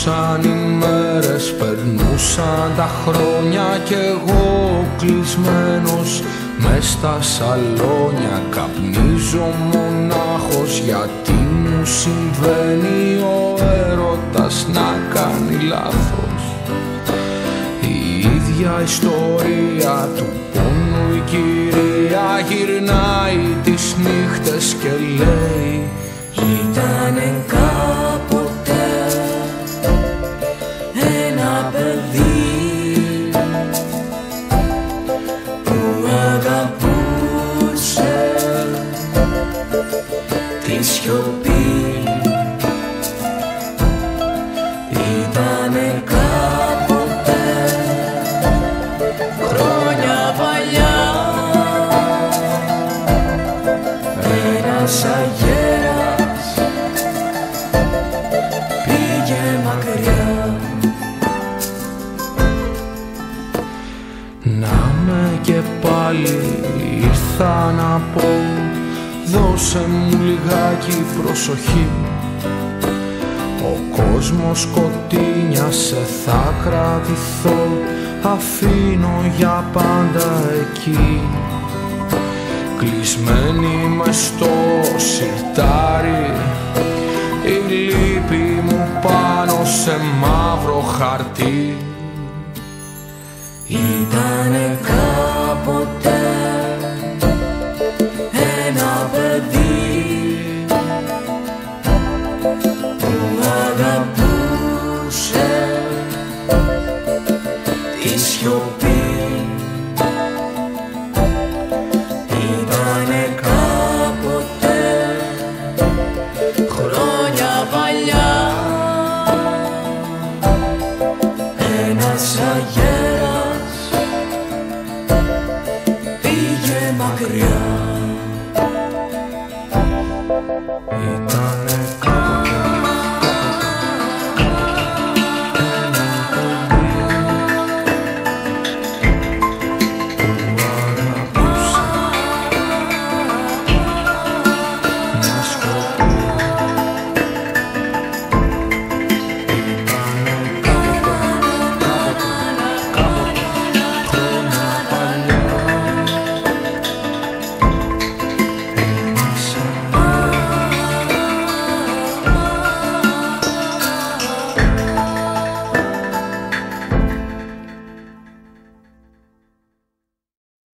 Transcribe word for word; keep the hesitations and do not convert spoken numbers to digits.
Περνούσαν οι μέρες, περνούσαν τα χρόνια κι εγώ κλεισμένος μες στα σαλόνια καπνίζω μονάχος, γιατί μου συμβαίνει ο έρωτας να κάνει λάθος. Η ίδια ιστορία του πόνου η κυρία γυρνάει τις νύχτες και λέει ήτανε κάποτε ένα παιδί που αγαπούσε τη σιωπή. Ήτανε κάποτε χρόνια παλιά ένας αγέρας πήγε μακριά. Να με και πάλι ήρθα να πω, δώσε μου λιγάκι προσοχή. Ο κόσμος σκοτεινιάσε, θα κρατηθώ, αφήνω για πάντα εκεί. Κλεισμένη μες στο σιρτάρι, η λύπη μου πάνω σε μαύρο χαρτί. Ήτανε κάποτε ένα παιδί που αγαπούσε τη σιωπή. Ήτανε κάποτε χρόνια παλιά ένας αγέρας πήγε μακριά. Ήταν